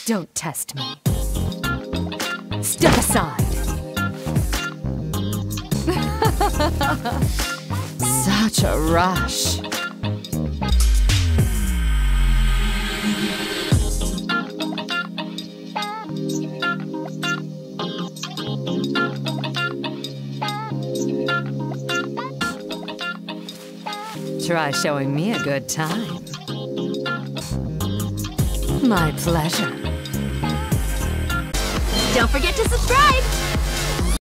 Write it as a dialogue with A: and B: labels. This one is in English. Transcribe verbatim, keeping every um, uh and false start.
A: Don't test me. Step aside. Such a rush. Try showing me a good time. My pleasure.
B: Don't forget to subscribe!